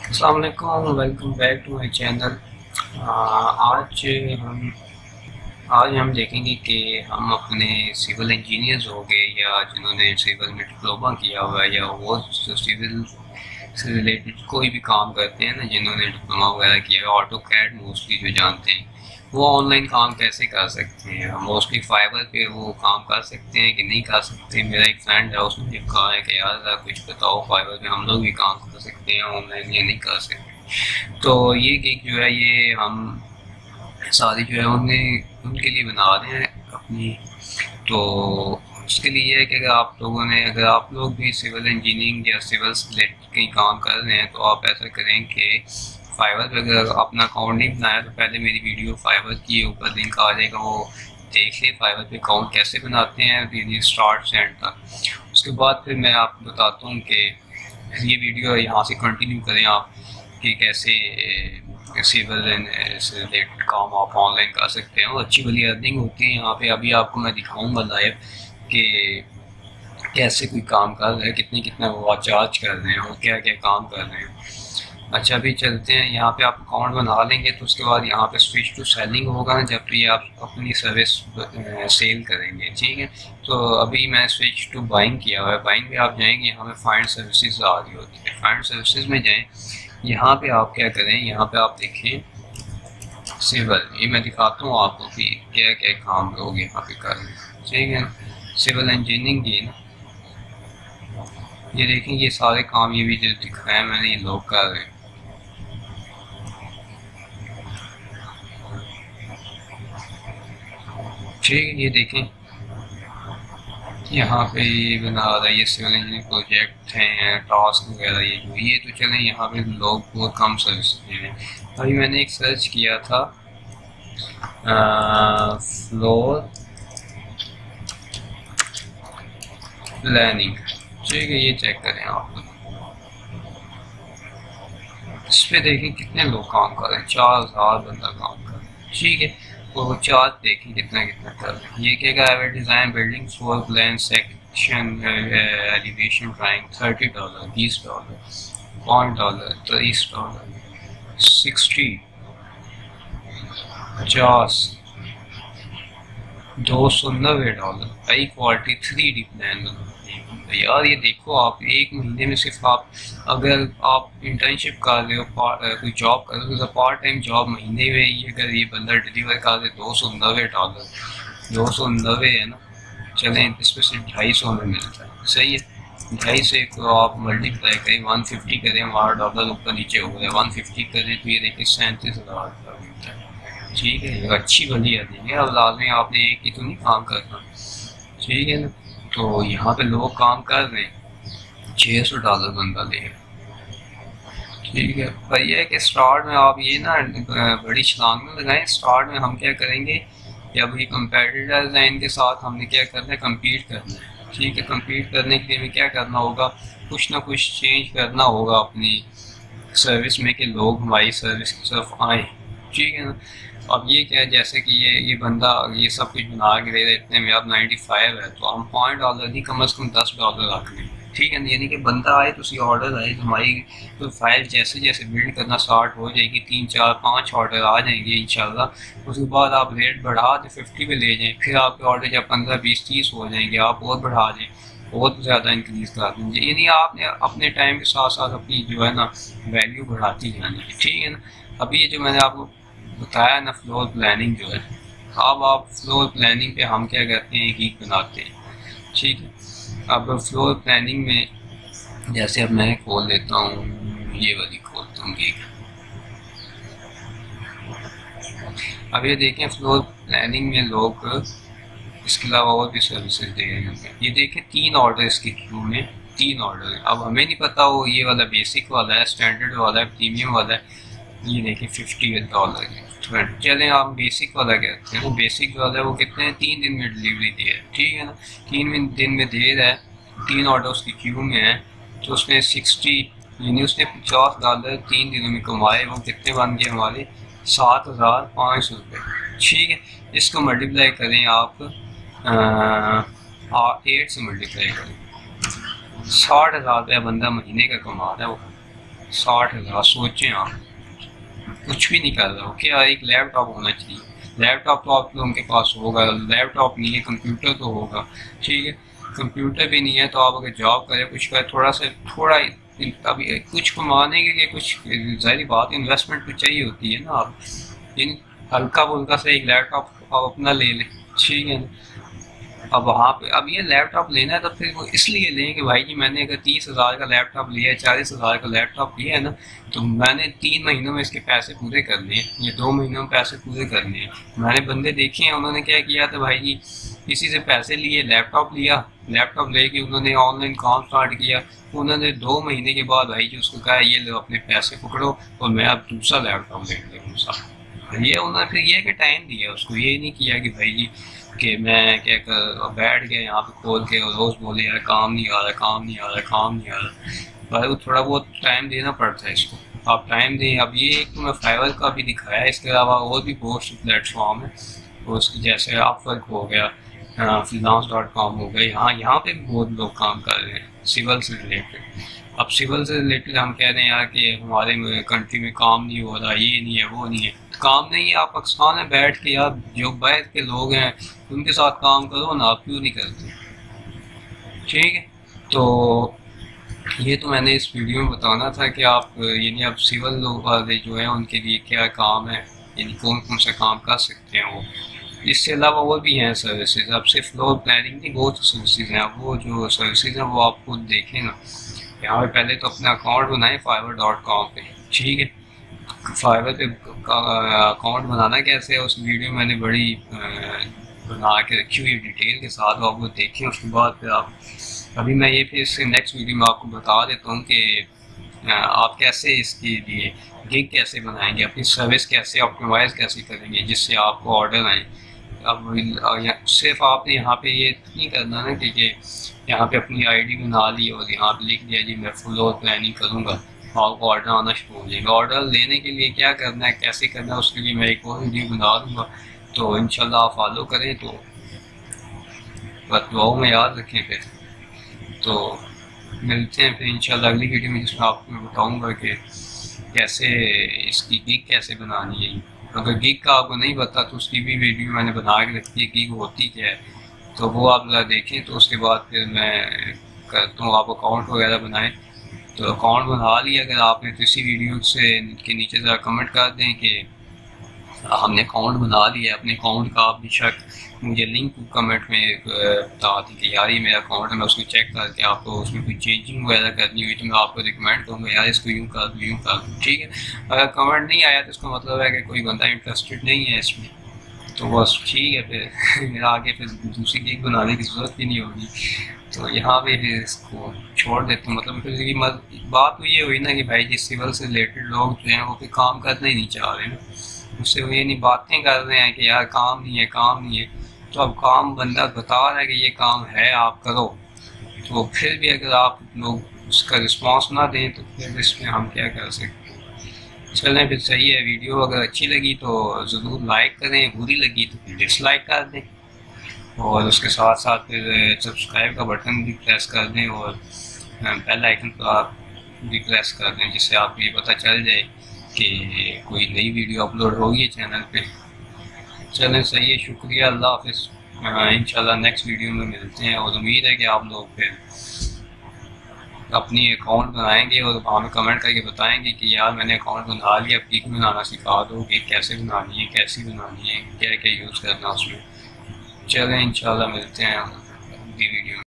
अस्सलाम वालेकुम, welcome back to my channel. आज हम आज हम देखेंगे कि हम अपने सिविल इंजीनियर्स हो गए या जिन्होंने सिविल में डिप्लोमा किया हुआ है या वो जो सिविल से रिलेटेड कोई भी काम करते हैं ना, जिन्होंने डिप्लोमा वगैरह किया है, ऑटो कैड मोस्टली जो जानते हैं, वो ऑनलाइन काम कैसे कर सकते हैं। मोस्टली फाइवर पे वो काम कर सकते हैं कि नहीं कर सकते। मेरा एक फ्रेंड है, उसने मुझे कहा है कि यार कुछ बताओ, फाइवर पे हम लोग भी काम कर सकते हैं ऑनलाइन या नहीं कर सकते। तो ये गिग जो है ये हम सारी जो है उन्हें उनके लिए बना रहे हैं अपनी। तो उसके लिए है कि अगर आप लोग भी सिविल इंजीनियरिंग या सिविल से रिलेटेड कहीं काम कर रहे हैं, तो आप ऐसा करें कि फाइवर पे अगर अपना अकाउंट नहीं बनाया तो पहले मेरी वीडियो फाइवर की ऊपर लिंक आ जाएगा, वो देख लें फाइवर पे अकाउंट कैसे बनाते हैं, यानी स्टार्ट से एंड तक। उसके बाद फिर मैं आपको बताता हूँ कि ये वीडियो यहाँ से कंटिन्यू करें आप कि कैसे सिविल से रिलेटेड काम आप ऑनलाइन कर सकते हैं और अच्छी वाली अर्निंग होती है यहाँ पे। अभी आपको मैं दिखाऊंगा लाइव कि कैसे कोई काम कर रहा है, कितने कितना वो चार्ज कर रहे हैं और क्या क्या काम कर रहे हैं। अच्छा, अभी चलते हैं। यहाँ पे आप अकाउंट बना लेंगे तो उसके बाद यहाँ पे स्विच टू सेलिंग होगा ना, जब भी आप अपनी सर्विस सेल करेंगे, ठीक है। तो अभी मैं स्विच टू बाइंग किया हुआ है। बाइंग पे आप जाएंगे, यहाँ पे फाइंड सर्विसेज आ रही होती है। फाइंड सर्विसेज में जाएँ, यहाँ पे आप क्या करें, यहाँ पे आप देखें सिविल, ये मैं दिखाता हूँ आपको कि क्या क्या काम लोग यहाँ पे कर रहे हैं, ठीक है। सिविल इंजीनियरिंग की ना, ये देखें ये सारे काम ये भी जो दिखाया मैंने, ये लोग कर रहे हैं, ठीक है। ये देखें यहाँ पे ये बना रहा है, ये सिविल इंजीनियरिंग प्रोजेक्ट हैं, टास्क वगैरह ये तो चलें। यहाँ पे लोग बहुत कम सर्विस दे रहे हैं। अभी मैंने एक सर्च किया था फ्लोर प्लानिंग, ठीक है। ये चेक करें आप, इस पे देखें कितने लोग काम कर रहे हैं, 4000 बंदा काम कर रहा है, ठीक है। तो वो चार्ज देखें कितना कितना कर रहे हैं। ये क्या है, design building floor plan section elevation drawing, $30, $20, $5, $30, 60, 50, $290, high quality 3D plan बना। यार ये देखो, आप एक महीने में सिर्फ आप अगर आप इंटर्नशिप कर रहे हो, कोई जॉब कर रहे हो, पार्ट टाइम जॉब, महीने में ये अगर ये बंदा डिलीवर कर दे $290, 290 है ना, चलें इस पर सिर्फ 250 में मिलता है, सही है। 250 को आप मल्टीप्लाई करें, 150 करें, $8 ऊपर नीचे हो गया, 150 करें तो ये देखिए 37,000 का मिलता है, ठीक है। अच्छी वाली अर्निंग है। अब लाजमी आपने एक ही तो नहीं काम करना, ठीक है ना। तो यहाँ पे लोग काम कर रहे हैं, $600 बंदा ले, ठीक है। पर यह है कि स्टार्ट में आप ये ना बड़ी छलांग में लगाएं। स्टार्ट में हम क्या करेंगे, जब ये कंपेटिटर्स हैं इनके साथ हमने क्या करना है, कम्पीट करना है, ठीक है। कम्पीट करने के लिए हमें क्या करना होगा, कुछ ना कुछ चेंज करना होगा अपनी सर्विस में कि लोग हमारी सर्विस की तरफ आए, ठीक है ना। अब ये क्या है, जैसे कि ये बंदा ये सब कुछ बना के दे रहा है, इतने में अब 95 है, तो हम $5 नहीं, कम से कम $10 रख लें, ठीक है। यानी कि बंदा आए तो उसी ऑर्डर आए तो हमारी तो फाइल जैसे जैसे बिल्ड करना स्टार्ट हो जाएगी, 3 4 5 ऑर्डर आ जाएंगे इंशाल्लाह। उसके बाद आप रेट बढ़ा दें, 50 पे ले जाएं, फिर आपके ऑर्डर जब 15 20 30 हो जाएंगे, आप और बढ़ा दें, बहुत ज़्यादा इंक्रीज़ कर देंगे। यानी आपने अपने टाइम के साथ साथ अपनी जो है ना वैल्यू बढ़ाती जानी है, ठीक है ना। अभी ये जो मैंने आपको बताया ना फ्लोर प्लानिंग जो है, अब आप फ्लोर प्लानिंग पे हम क्या करते हैं, गीक बनाते हैं, ठीक है। अब फ्लोर प्लानिंग में जैसे अब मैं खोल देता हूँ, ये वाली खोलता हूँ गीक। अब ये देखें फ्लोर प्लानिंग में लोग इसके अलावा और भी सर्विसेज दे रहे हैं। ये देखें 3 ऑर्डर इसके क्यू में, 3 ऑर्डर है। अब हमें नहीं पता वो ये वाला बेसिक वाला है, स्टैंडर्ड वाला है, प्रीमियम वाला है। ये देखिए $50 है। चलें आप बेसिक वाला कहते हैं, वो बेसिक वाला है, वो कितने हैं, 3 दिन में डिलीवरी दे है, ठीक है ना। 3 दिन में दे रहा है, 3 ऑर्डर उसकी क्यू में है, तो उसने 60 यानी उसने $50 3 दिनों में कमाए। वो कितने बन गए हमारे, $7,500, ठीक है। इसको मल्टीप्लाई करें आप 8 से मल्टीप्लाई करें, $60,000 बंदा महीने का कमा रहा है वो, 60,000 सोचें आप, कुछ भी नहीं कर रहा हो। क्या एक लैपटॉप होना चाहिए, लैपटॉप तो आप लोगों के पास होगा, लैपटॉप नहीं है कंप्यूटर तो होगा, ठीक है। कंप्यूटर भी नहीं है तो आप अगर जॉब करें कुछ करें थोड़ा अभी कुछ कमाने के लिए कुछ ज़ाहिर बात इन्वेस्टमेंट तो चाहिए होती है ना। आप इन हल्का फुल्का से एक लैपटॉप आप अपना ले लें, ठीक है ना। अब वहाँ पे अब ये लैपटॉप लेना है तो फिर वो इसलिए लें कि भाई जी मैंने अगर 30,000 का लैपटॉप लिया है, 40,000 का लैपटॉप लिया है ना, तो मैंने 3 महीनों में इसके पैसे पूरे करने हैं, ये 2 महीनों में पैसे पूरे करने हैं। मैंने बंदे देखे हैं, उन्होंने क्या किया था भाई जी, किसी से पैसे लिए, लैपटॉप लिया, लैपटॉप लेके उन्होंने ऑनलाइन काम स्टार्ट किया। उन्होंने 2 महीने के बाद भाई जी उसको कहा ये लो अपने पैसे पकड़ो और मैं अब दूसरा लैपटॉप लेंगे दूसरा। ये उन्होंने फिर ये कि टाइम दिया उसको, ये नहीं किया कि भाई जी कि मैं क्या कर बैठ गया यहाँ पे खोल के और रोज़ बोले यार काम नहीं आ रहा, काम नहीं आ रहा, काम नहीं आ रहा। भाई वो थोड़ा बहुत टाइम देना पड़ता है इसको, आप टाइम दें। अब ये एक तो मैं फाइवर का भी दिखाया, इसके अलावा और भी बहुत से प्लेटफॉर्म है, तो उसकी जैसे अपवर्क हो गया, freelance.com हो गया, यहाँ पे भी बहुत लोग काम कर रहे हैं सिविल से रिलेटेड। अब सिविल से रिलेटेड हम कह रहे हैं यार कि हमारे कंट्री में काम नहीं हो रहा, ये नहीं है वो नहीं है, काम नहीं है। आप पाकिस्तान में बैठ के यार जो बाहर के लोग हैं उनके साथ काम करो ना, आप क्यों नहीं करते, ठीक है। तो ये तो मैंने इस वीडियो में बताना था कि आप यानी अब सिविल लोग वाले जो है उनके लिए क्या काम है, यानी कौन कौन सा काम कर सकते हैं वो। इससे अलावा और भी हैं सर्विसेज, अब सिर्फ फ्लोर प्लानिंग नहीं, बहुत सर्विसेज हैं। अब वो जो सर्विसेज हैं वो आप खुद देखें ना। यहाँ पे पहले तो अपना अकाउंट बनाएं fiverr.com पे, ठीक है। फाइवर पे अकाउंट बनाना कैसे है उस वीडियो मैंने बड़ी बना के रखी हुई डिटेल के साथ, आपको देखें। उसके बाद फिर आप अभी मैं ये फिर इससे नेक्स्ट वीडियो में आपको बता देता हूँ कि आप कैसे इसके लिए गिग कैसे बनाएंगे, अपनी सर्विस कैसे ऑप्टिमाइज कैसे करेंगे जिससे आपको ऑर्डर आए। अब सिर्फ आपने यहाँ पे ये नहीं करना ना कि यहाँ पे अपनी आईडी बना ली और यहाँ पे लिख दिया जी मैं फ्लोर प्लानिंग करूँगा, आपको ऑर्डर आना शुरू हो जाएगा। ऑर्डर लेने के लिए क्या करना है, कैसे करना है, उसके लिए मैं एक और वीडियो बना दूँगा, तो इंशाल्लाह आप फॉलो करें। तो बस दुआओं में याद रखें। फिर तो मिलते हैं फिर इंशाल्लाह अगली वीडियो में, जिसमें आपको मैं बताऊँगा कि कैसे इसकी गिग कैसे बनानी है। अगर गिग का आपको नहीं पता तो उसकी भी वीडियो मैंने बना के रखी है, गिग होती क्या है, तो वो आप ज़रा देखें। तो उसके बाद फिर मैं करता हूँ, आप अकाउंट वगैरह बनाएं। तो अकाउंट बना लिया अगर आपने, तो इसी वीडियो से के नीचे ज़रा कमेंट कर दें कि हमने अकाउंट बना लिया। अपने अकाउंट का आप बेशक मुझे लिंक कमेंट में बता दें कि यार ये मेरा अकाउंट है, मैं उसको चेक करके आपको उसमें कोई चेंजिंग वगैरह करनी हुई तो मैं आपको रिकमेंड करूँगा यार इसको यूँ कर दूँ, यूँ कर दूँ, ठीक है। अगर कमेंट नहीं आया तो इसका मतलब है कि कोई बंदा इंटरेस्टेड नहीं है इसमें, तो बस ठीक है। फिर आगे फिर दूसरी गिग बनाने की ज़रूरत भी नहीं होगी। तो यहाँ पे फिर इसको छोड़ देते हैं। मतलब फिर ये बात तो ये हुई ना कि भाई जी सिविल से रिलेटेड लोग जो हैं वो फिर काम करना ही नहीं चाह रहे ना, उससे वो ये नहीं बातें कर रहे हैं कि यार काम नहीं है, काम नहीं है। तो अब काम बंदा बता रहा है कि ये काम है आप करो, तो फिर भी अगर आप लोग उसका रिस्पॉन्स ना दें तो फिर इसमें हम क्या कर सकते हैं। चलें फिर सही है। वीडियो अगर अच्छी लगी तो ज़रूर लाइक करें, बुरी लगी तो फिर डिसलाइक कर दें, और उसके साथ साथ फिर सब्सक्राइब का बटन भी प्रेस कर दें और बेल आइकन पर आप भी प्रेस कर दें, जिससे आपको ये पता चल जाए कि कोई नई वीडियो अपलोड होगी चैनल पे। चलें सही है, शुक्रिया, अल्लाह हाफिज़। इंशाल्लाह नेक्स्ट वीडियो में मिलते हैं, और उम्मीद है कि आप लोग फिर अपनी अकाउंट बनाएंगे और हमें कमेंट करके बताएंगे कि यार मैंने अकाउंट बना लिया, अब गिग बनाना सिखा दो, गिग कैसे बनानी है, कैसी बनानी है, क्या क्या यूज़ करना उसमें। चलें इंशाल्लाह मिलते हैं अगली वीडियो में।